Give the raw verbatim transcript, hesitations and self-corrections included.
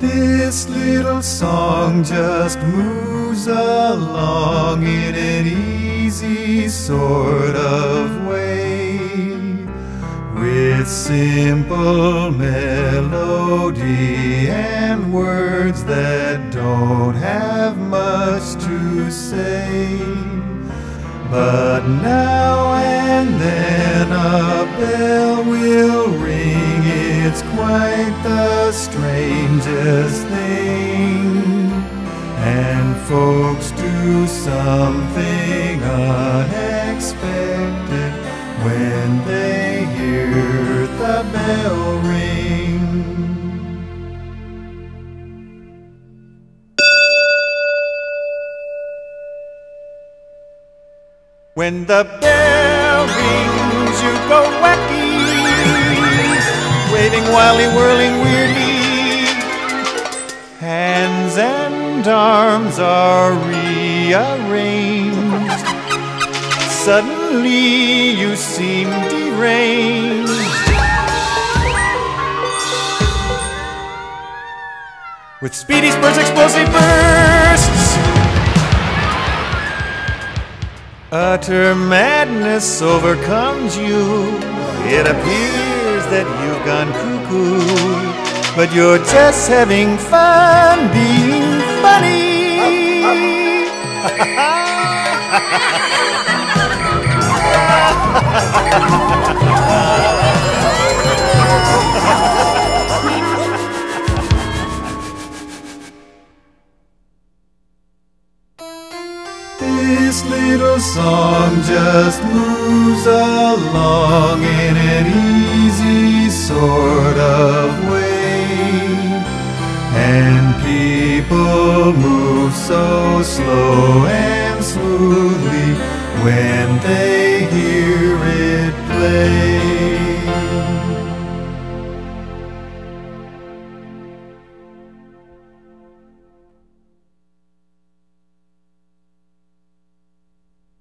This little song just moves along in an easy sort of way, with simple melody and words that don't have much to say. But now and then a bell will ring, it's quite the strangest thing, and folks do something unexpected when they hear the bell ring. When the bell rings, you go wacky, waving wildly, whirling weirdly. Hands and arms are rearranged. Suddenly you seem deranged, with speedy spurts, explosive bursts. Utter madness overcomes you. It appears that you've gone cuckoo, but you're just having fun being funny. This little song just moves along in an easy sort of way, and people move so slow and smoothly when they hear it play.